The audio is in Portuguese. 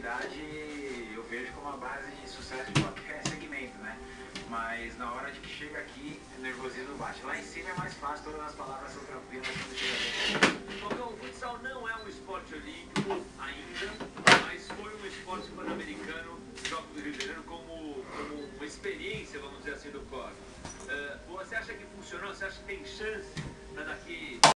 tranquilidade eu vejo como a base de sucesso de qualquer segmento, né? Mas na hora de que chega aqui, o nervosismo bate. Lá em cima é mais fácil, todas as palavras são tranquilas quando chega aqui. Falcão, o futsal não é um esporte olímpico ainda, mas foi um esporte pan-americano, Jogos do Rio de Janeiro, como uma experiência, vamos dizer assim, do COR. Você acha que funcionou? Você acha que tem chance para daqui